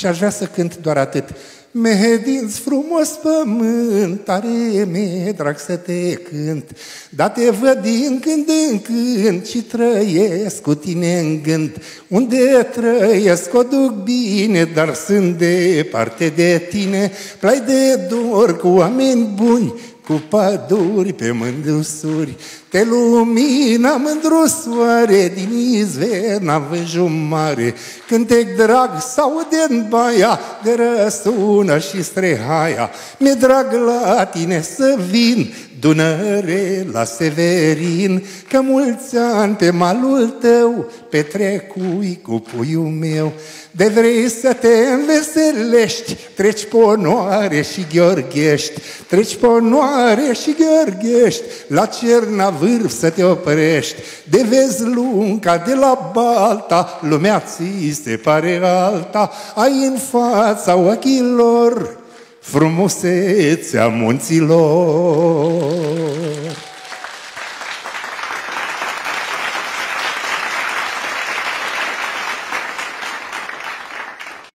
Și aș vrea să cânt doar atât. Medinți frumos pământ, tare mi-e drag să te cânt, dar te văd din când în când și trăiesc cu tine în gând. Unde trăiesc o duc bine, dar sunt departe de tine. Plai de dor cu oameni buni, cu păduri pe mândusuri. Te lumina mândru soare, din izver n-am văzut mare. Cântec drag s-aude-n baia, de răsună și strehaia. Mi-e drag la tine să vin, Dunăre la Severin, că mulți ani pe malul tău petrecui cu puiul meu. De vrei să te înveselești, treci pe Onoare și Gheorghești, treci pe Onoare și Gheorghești, la Cernavârf să te oprești. De vezi lunca de la Balta, lumea ți se pare alta, ai în fața ochilor frumusețea munților.